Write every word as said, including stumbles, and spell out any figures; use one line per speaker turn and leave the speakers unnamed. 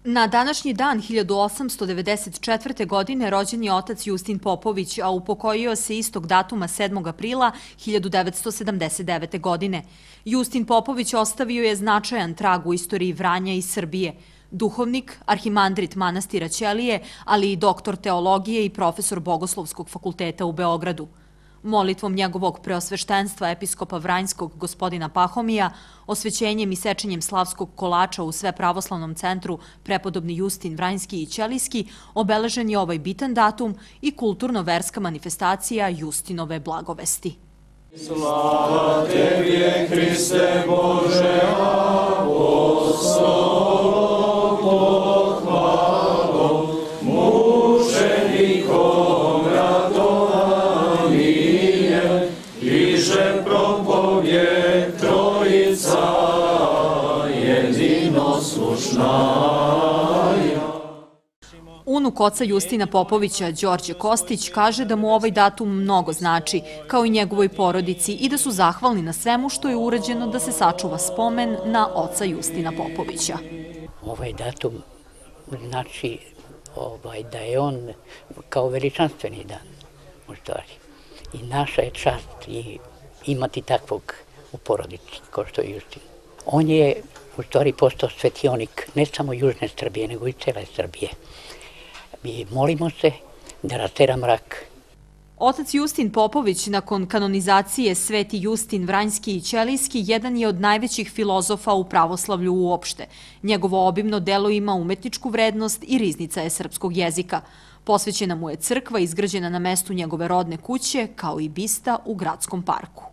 Na današnji dan hiljadu osamsto devedeset četvrte. godine rođen je otac Justin Popović, a upokojio se istog datuma sedmog aprila hiljadu devetsto sedamdeset devete. godine. Justin Popović ostavio je značajan trag u istoriji Vranja i Srbije. Duhovnik, arhimandrit manastira Ćelije, ali i doktor teologije i profesor Bogoslovskog fakulteta u Beogradu. Molitvom njegovog preosveštenstva episkopa Vranjskog gospodina Pahomija, osvećenjem i sečenjem slavskog kolača u Svepravoslavnom centru prepodobni Justin Vranjski i Ćelijski, obeležen je ovaj bitan datum i kulturno-verska manifestacija Justinove blagovesti.
Slava tebi, Hriste Bože, apostolom pohvalom, mučenikom radovanije, iže propovjed Trojica jedinoslušnaja.
Unuk oca Justina Popovića, Đorđe Kostić, kaže da mu ovaj datum mnogo znači, kao i njegovoj porodici, i da su zahvalni na svemu što je urađeno da se sačuva spomen na oca Justina Popovića.
Ovaj datum znači ovaj, da je on kao veličanstveni dan, u stvari. I naša je čast i imati takvog u porodici, kao što je Justin. On je u stvari postao svetionik ne samo južne Srbije, nego i cele Srbije. Mi molimo se da ratera mrak.
Otac Justin Popović, nakon kanonizacije Sveti Justin Vranjski i Ćelijski, jedan je od najvećih filozofa u pravoslavlju uopšte. Njegovo obimno delo ima umetničku vrednost i riznica je srpskog jezika. Posvećena mu je crkva izgrađena na mestu njegove rodne kuće, kao i bista u gradskom parku.